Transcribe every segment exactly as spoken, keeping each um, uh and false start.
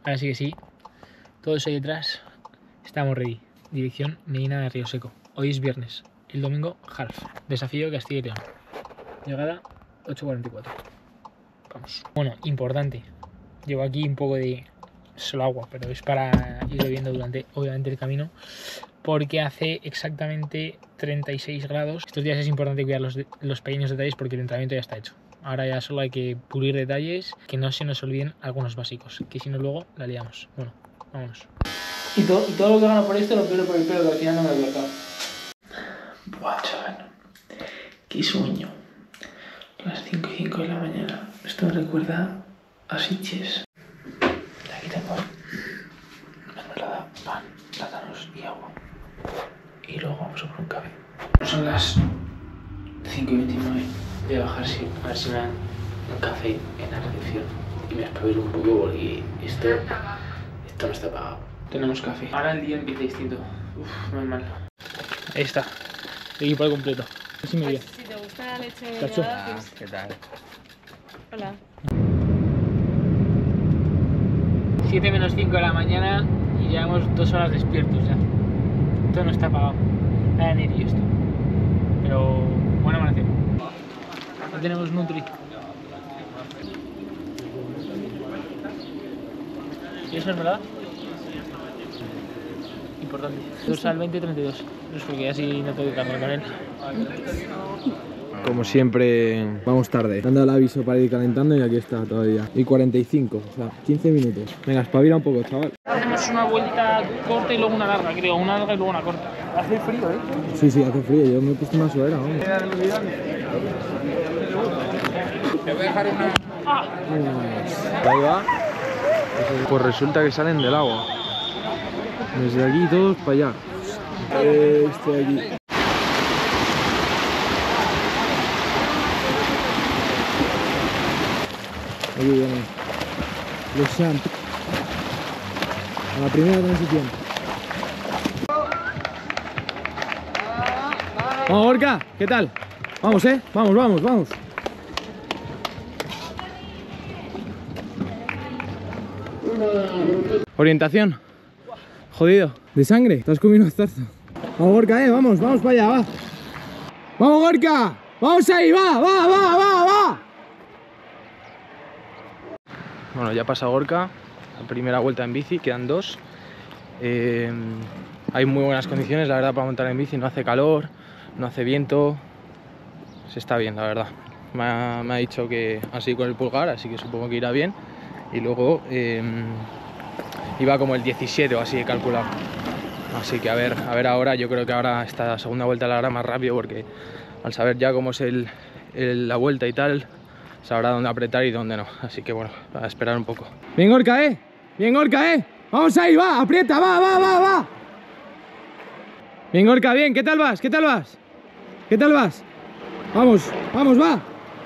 Ahora sí que sí. Todos ahí detrás. Estamos ready. Dirección Medina de Río Seco. Hoy es viernes. El domingo, half. Desafío Castilla y León. Llegada ocho cuarenta y cuatro. Vamos. Bueno, importante. Llevo aquí un poco de solo agua, pero es para ir bebiendo durante, obviamente, el camino. Porque hace exactamente treinta y seis grados. Estos días es importante cuidar los, los pequeños detalles porque el entrenamiento ya está hecho. Ahora ya solo hay que pulir detalles, que no se nos olviden algunos básicos, que si no luego la liamos. Bueno, vámonos. Y, to y todo lo que gano por esto lo pierdo por el pelo, que al final no me lo he cortado. Buah, chaval. Qué sueño. Las cinco y cinco de la mañana. Esto me recuerda a Sitges. Aquí tengo mermelada, pan, plátanos y agua. Y luego vamos a por un café. Son las cinco y veintinueve. Voy a bajar sí, a ver si me dan un café en la recepción. Y me espabilo un poco porque esto, esto no está pagado. Tenemos café. Ahora el día empieza distinto. Uf, muy mal. Ahí está. Equipo al completo. Así me Pues, si te gusta la leche Cacho. helada, pues... ¿Qué tal? Hola. siete menos cinco de la mañana y llevamos dos horas despiertos ya. Esto no está apagado. Vaya nervio esto. Pero bueno, amanecer. Ya tenemos Nutri. ¿Quieres mermelada? Importante. dos al veinte treinta y dos. No es porque así no tengo que cargar con él. Como siempre, vamos tarde. Dando el aviso para ir calentando y aquí está todavía. Y cuarenta y cinco, o sea, quince minutos. Venga, espabila un poco, chaval. Hacemos una vuelta corta y luego una larga, creo. Una larga y luego una corta. Hace frío, ¿eh? Sí, sí, hace frío. Yo me he puesto una sudadera, vamos. Te voy a dejar una... Ahí va. Pues resulta que salen del agua. Desde aquí todos para allá. Este de aquí. Aquí viene. Los champ. A la primera transición. Vamos, Gorka, ¿qué tal? Vamos, eh. Vamos, vamos, vamos. Orientación. Jodido. De sangre. Te has comido un zarzo. Vamos, Gorka, eh. Vamos, vamos para allá, va. Vamos, Gorka. Vamos ahí, va, va, va, va, va. Bueno, ya pasa Gorka. La primera vuelta en bici, quedan dos. Eh, hay muy buenas condiciones, la verdad, para montar en bici. No hace calor, no hace viento. Se está bien, la verdad. Me ha, me ha dicho que así con el pulgar, así que supongo que irá bien. Y luego eh, iba como el diecisiete o así, he calculado. Así que a ver, a ver ahora, yo creo que ahora esta segunda vuelta la hará más rápido porque al saber ya cómo es el, el, la vuelta y tal, sabrá dónde apretar y dónde no. Así que bueno, a esperar un poco. Bien, Gorka, eh. Bien, Gorka, eh. Vamos ahí, va, aprieta, va, va, va, va. Bien, Gorka, bien. ¿Qué tal vas? ¿Qué tal vas? ¿Qué tal vas? Vamos, vamos, va.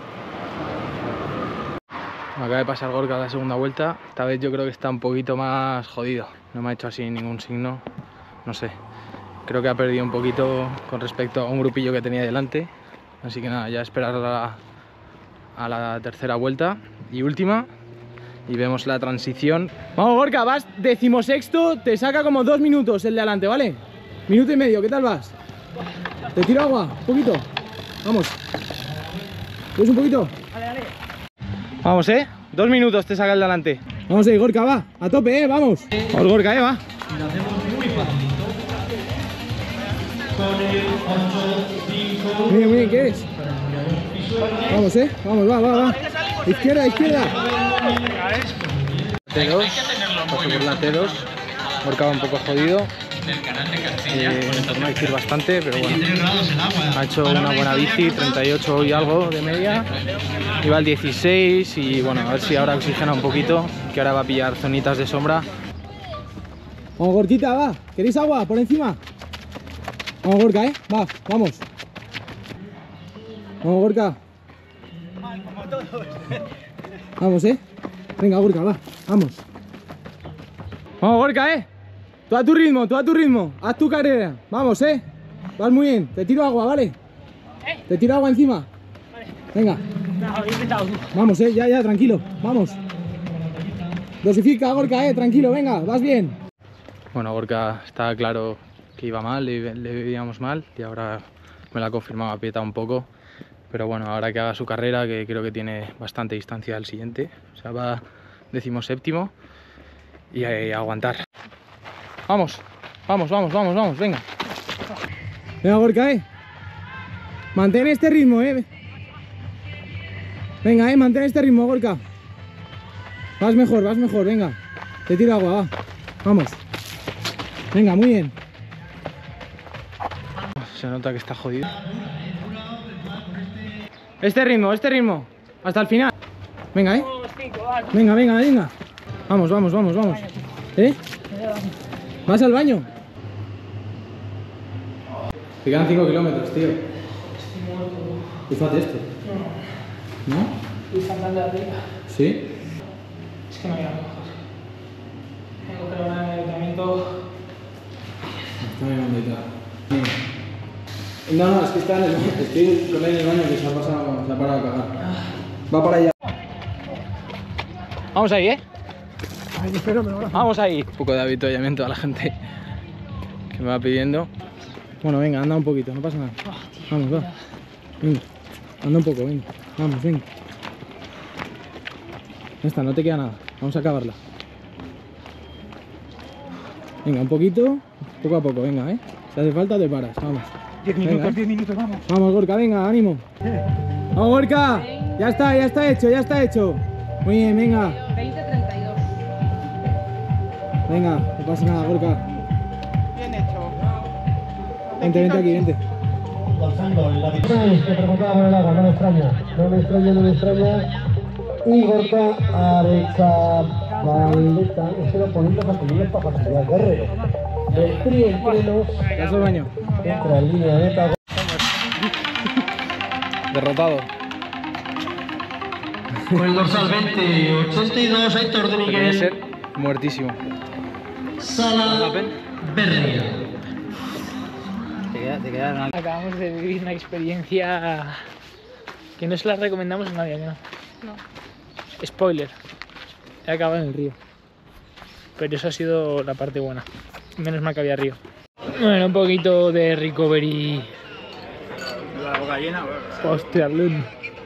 Me acaba de pasar Gorka la segunda vuelta. Esta vez yo creo que está un poquito más jodido. No me ha hecho así ningún signo. No sé. Creo que ha perdido un poquito con respecto a un grupillo que tenía delante. Así que nada, ya esperar a la, a la tercera vuelta y última. Y vemos la transición. Vamos, Gorka, vas decimosexto. Te saca como dos minutos el de adelante, ¿vale? Minuto y medio, ¿qué tal vas? ¿Te tiro agua? ¿Un poquito? Vamos. ¿Quieres un poquito? Vale, vale. Vamos, ¿eh? Dos minutos te saca el de adelante. Vamos ahí, Gorka, va. A tope, ¿eh? Vamos. Vamos, Gorka, ¿eh? Va. Y lo hacemos muy facilito. Con el ocho, cinco... Muy bien, muy bien, ¿qué es? Vamos, ¿eh? Vamos, va, va, va. Izquierda, izquierda. T dos. Paso por la T dos. Gorka va un poco jodido. Eh, no hay que ir bastante, pero bueno. Ha hecho una buena bici, treinta y ocho y algo de media. Iba al dieciséis y bueno, a ver si ahora oxigena un poquito, que ahora va a pillar zonitas de sombra. Vamos, Gorkita, va. ¿Queréis agua por encima? Vamos, Gorka, ¿eh? Va, vamos. Vamos, Gorka. Vamos, ¿eh? Venga, Gorka, va. Vamos. Vamos, Gorka, ¿eh? Tú a tu ritmo, tú a tu ritmo. Haz tu carrera. Vamos, ¿eh? Vas muy bien. Te tiro agua, ¿vale? ¿Eh? Te tiro agua encima. Vale. Venga. No, he intentado tú. Vamos, ¿eh? Ya, ya, tranquilo. Vamos. Dosifica, Gorka, eh, tranquilo, venga, vas bien. Bueno, Gorka estaba claro que iba mal, le, le veíamos mal y ahora me lo ha confirmado, aprieta un poco. Pero bueno, ahora que haga su carrera, que creo que tiene bastante distancia al siguiente, o sea, va decimoséptimo y a, a aguantar. Vamos, vamos, vamos, vamos, vamos, venga. Venga, Gorka, eh. Mantén este ritmo, eh. Venga, eh, mantén este ritmo, Gorka. Vas mejor, vas mejor, venga. Te tiro agua, va. Vamos. Venga, muy bien. Se nota que está jodido. Este ritmo, este ritmo. Hasta el final. Venga, eh. Venga, venga, venga. Vamos, vamos, vamos, vamos. ¿Eh? ¿Vas al baño? Te quedan cinco kilómetros, tío. Fíjate esto. ¿No? Y saltando arriba. ¿Sí? Es que no hay nada mejor. Tengo que lograr el entrenamiento. Está bien, bonita. No, no, es que está en el baño. Estoy con él en el baño que se ha pasado, se ha parado a cagar. Va para allá. Vamos ahí, ¿eh? Vamos ahí. Un poco de avituallamiento a la gente que me va pidiendo. Bueno, venga, anda un poquito, no pasa nada. Vamos, va. Venga, anda un poco, venga. Vamos, venga. Ya está, no te queda nada. Vamos a acabarla. Venga, un poquito, poco a poco, venga, ¿eh? Si hace falta te paras, vamos. diez minutos, Venga, ¿eh? diez minutos, vamos. Vamos, Gorka, venga, ánimo. Vamos, Gorka. Ya está, ya está hecho, ya está hecho. Muy bien, venga. veinte treinta y dos. Venga, no pasa nada, Gorka. Bien hecho. Vente, vente aquí, vente. Lanzando en la distancia. Se preguntaba por el agua, no me extraña. No me extraña, no me extraña. Y Gorka Arecha Valdeta, eso lo poniendo facilidades para facilidad Guerrero. Del tri entrenos, Paso al baño. entra en línea de meta. Derrotado. Con el dorsal veinte ochenta y dos, Héctor de Debe Miguel. ser muertísimo. Sala Berria. Acabamos de vivir una experiencia que no se la recomendamos a nadie, ¿no? No. Spoiler. He acabado en el río. Pero eso ha sido la parte buena. Menos mal que había río. Bueno, un poquito de recovery. La boca llena. Hostia, Lun.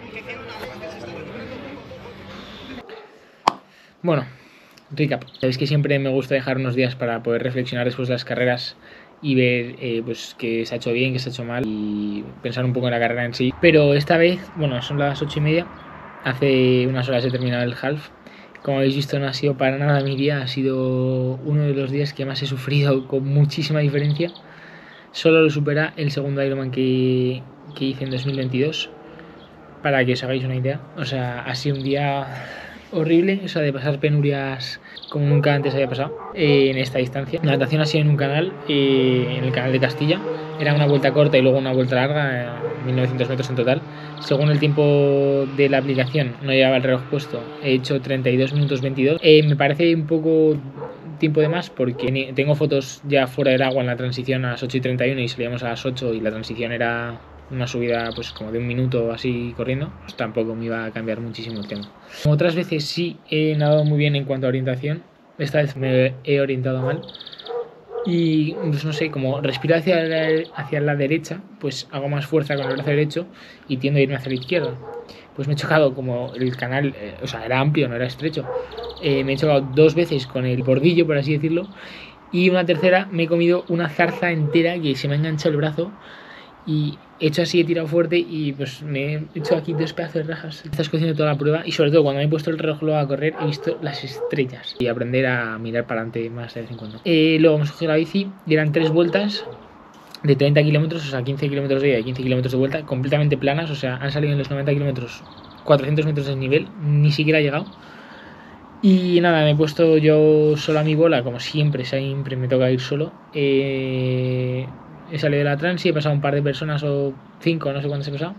Bueno, recap. Sabéis que siempre me gusta dejar unos días para poder reflexionar después de las carreras y ver eh, pues qué se ha hecho bien, qué se ha hecho mal y pensar un poco en la carrera en sí. Pero esta vez, bueno, son las ocho y media. Hace unas horas he terminado el half. Como habéis visto, no ha sido para nada mi día. Ha sido uno de los días que más he sufrido con muchísima diferencia. Solo lo supera el segundo Ironman que, que hice en dos mil veintidós. Para que os hagáis una idea. O sea, ha sido un día horrible. O sea, de pasar penurias como nunca antes había pasado eh, en esta distancia. La natación ha sido en un canal, eh, en el canal de Castilla. Era una vuelta corta y luego una vuelta larga, eh, mil novecientos metros en total. Según el tiempo de la aplicación, no llevaba el reloj puesto, he hecho treinta y dos minutos veintidós. Eh, me parece un poco tiempo de más porque tengo fotos ya fuera del agua en la transición a las ocho y treinta y uno y salíamos a las ocho y la transición era una subida pues como de un minuto así corriendo. Pues tampoco me iba a cambiar muchísimo el tema. Como otras veces sí he nadado muy bien en cuanto a orientación. Esta vez me he orientado mal. Y pues no sé, como respiro hacia la, hacia la derecha, pues hago más fuerza con el brazo derecho y tiendo a irme hacia la izquierda. Pues me he chocado, como el canal, eh, o sea, era amplio, no era estrecho. Eh, me he chocado dos veces con el bordillo, por así decirlo. Y una tercera, me he comido una zarza entera que se me ha enganchado el brazo. Y he hecho así, he tirado fuerte y pues me he hecho aquí dos pedazos de rajas. Estás cogiendo toda la prueba y sobre todo cuando me he puesto el reloj luego a correr he visto las estrellas y aprender a mirar para adelante más de vez en cuando. Eh, luego hemos cogido la bici y eran tres vueltas de treinta kilómetros, o sea quince kilómetros de ida y quince kilómetros de vuelta, completamente planas, o sea han salido en los noventa kilómetros cuatrocientos metros de nivel, ni siquiera he llegado. Y nada, me he puesto yo solo a mi bola, como siempre, siempre me toca ir solo. Eh... He salido de la trans y he pasado un par de personas o cinco, no sé cuántas he pasado.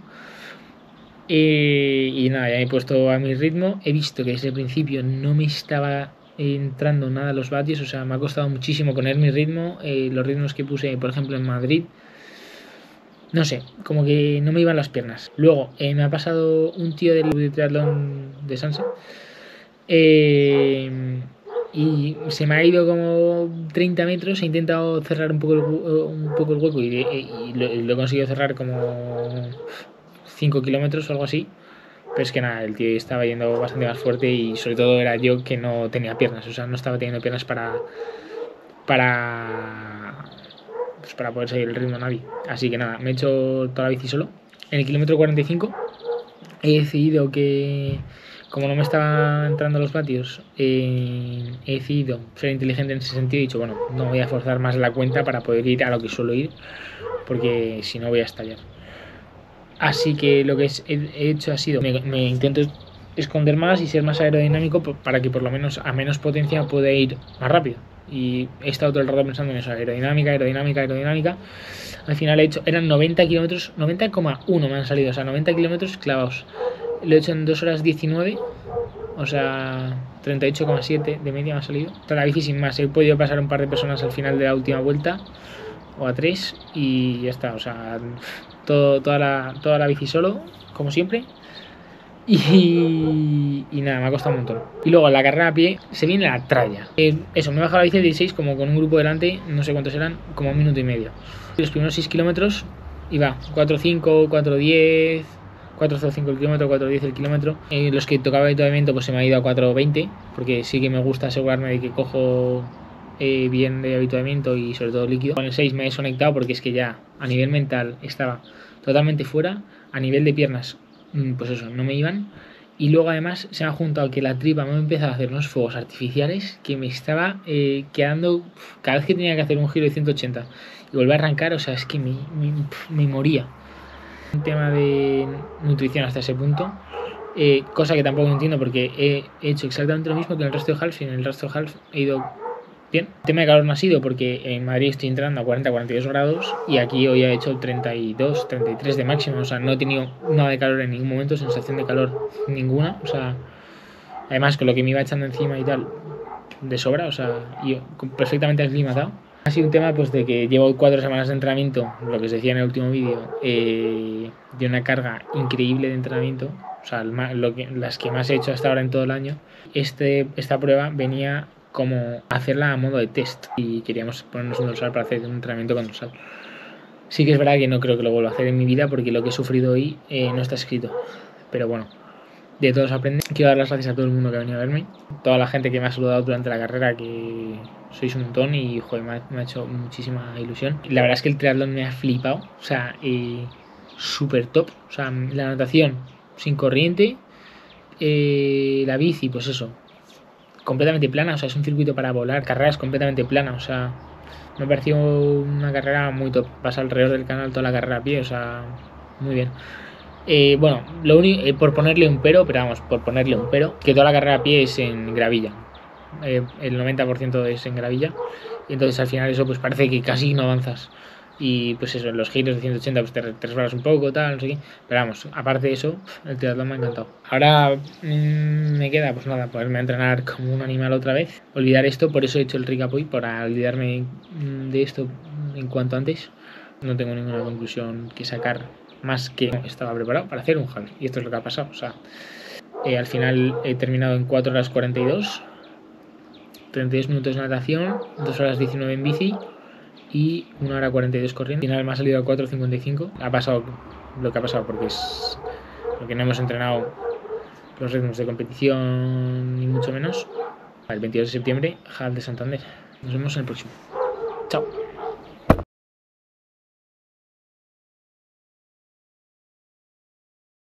Eh, y nada, ya me he puesto a mi ritmo. He visto que desde el principio no me estaba entrando nada los vatios, o sea, me ha costado muchísimo poner mi ritmo. Eh, los ritmos que puse, por ejemplo, en Madrid, no sé, como que no me iban las piernas. Luego, eh, me ha pasado un tío del club de triatlón de Sanse. Eh, y se me ha ido como treinta metros, he intentado cerrar un poco el, un poco el hueco y, y lo, lo he conseguido cerrar como cinco kilómetros o algo así. Pero es que nada, el tío estaba yendo bastante más fuerte y sobre todo era yo que no tenía piernas, o sea, no estaba teniendo piernas para para pues para poder seguir el ritmo nadie. Así que nada, me he hecho toda la bici solo. En el kilómetro cuarenta y cinco he decidido que, como no me estaban entrando los vatios, eh, he decidido ser inteligente en ese sentido. He dicho, bueno, no voy a forzar más la cuenta para poder ir a lo que suelo ir, porque si no voy a estallar. Así que lo que he hecho ha sido, me, me intento esconder más y ser más aerodinámico para que por lo menos a menos potencia pueda ir más rápido. Y he estado todo el rato pensando en eso, aerodinámica, aerodinámica, aerodinámica. Al final he hecho, eran noventa kilómetros, noventa coma uno me han salido, o sea, noventa kilómetros clavados. Lo he hecho en dos horas diecinueve, o sea, treinta y ocho coma siete de media me ha salido. Toda la bici sin más, he podido pasar un par de personas al final de la última vuelta, o a tres, y ya está, o sea, todo, toda, la, toda la bici solo, como siempre. Y, y nada, me ha costado un montón. Y luego la carrera a pie se viene la tralla. Eh, eso, me he bajado la bici de dieciséis como con un grupo delante, no sé cuántos eran, como un minuto y medio. Los primeros seis kilómetros iba cuatro cinco, cuatro diez, cuatro cero cinco el kilómetro, cuatro diez el kilómetro. Eh, los que tocaba habituamiento pues se me ha ido a cuatro veinte, porque sí que me gusta asegurarme de que cojo eh, bien de habituamiento y sobre todo líquido. Con el seis me he desconectado porque es que ya a nivel mental estaba totalmente fuera, a nivel de piernas pues eso, no me iban. Y luego además se me ha juntado que la tripa me ha empezado a hacer unos fuegos artificiales que me estaba eh, quedando, cada vez que tenía que hacer un giro de ciento ochenta y volver a arrancar, o sea, es que me, me, me moría. Un tema de nutrición hasta ese punto, eh, cosa que tampoco entiendo porque he hecho exactamente lo mismo que en el resto de half, y en el resto de half he ido bien. El tema de calor no ha sido porque en Madrid estoy entrando a cuarenta a cuarenta y dos grados y aquí hoy he hecho treinta y dos, treinta y tres de máximo, o sea, no he tenido nada de calor en ningún momento, sensación de calor ninguna, o sea, además con lo que me iba echando encima y tal, de sobra, o sea, yo perfectamente aclimatado. Ha sido un tema pues de que llevo cuatro semanas de entrenamiento, lo que os decía en el último vídeo, eh, de una carga increíble de entrenamiento, o sea, lo que, las que más he hecho hasta ahora en todo el año. Este, esta prueba venía como hacerla a modo de test y queríamos ponernos un dorsal para hacer un entrenamiento con dorsal. Sí que es verdad que no creo que lo vuelva a hacer en mi vida porque lo que he sufrido hoy eh, no está escrito, pero bueno, de todos aprende. Quiero dar las gracias a todo el mundo que ha venido a verme, toda la gente que me ha saludado durante la carrera, que sois un montón y joder, me ha, me ha hecho muchísima ilusión. La verdad es que el triatlón me ha flipado, o sea, eh, súper top, o sea, la natación sin corriente, eh, la bici, pues eso, completamente plana, o sea, es un circuito para volar, carreras completamente plana, o sea, me pareció una carrera muy top. Vas alrededor del canal toda la carrera a pie, o sea, muy bien. Eh, bueno, lo único, eh, por ponerle un pero, pero vamos, por ponerle un pero, que toda la carrera a pie es en gravilla, eh, el noventa por ciento es en gravilla, y entonces al final eso pues parece que casi no avanzas. Y pues eso, en los giros de ciento ochenta pues te, te resbalas un poco, tal, no sé qué. Pero vamos, aparte de eso, el triatlón me ha encantado. Ahora mmm, me queda, pues nada, ponerme a entrenar como un animal otra vez. Olvidar esto, por eso he hecho el recap hoy, para olvidarme de esto en cuanto antes. No tengo ninguna conclusión que sacar, más que estaba preparado para hacer un half. Y esto es lo que ha pasado, o sea, eh, al final he terminado en cuatro horas cuarenta y dos, treinta y dos minutos de natación, dos horas diecinueve en bici y una hora cuarenta y dos corriendo. Al final me ha salido a cuatro cincuenta y cinco. Ha pasado lo que ha pasado porque es porque no hemos entrenado los ritmos de competición ni mucho menos. El veintidós de septiembre, half de Santander. Nos vemos en el próximo. Chao.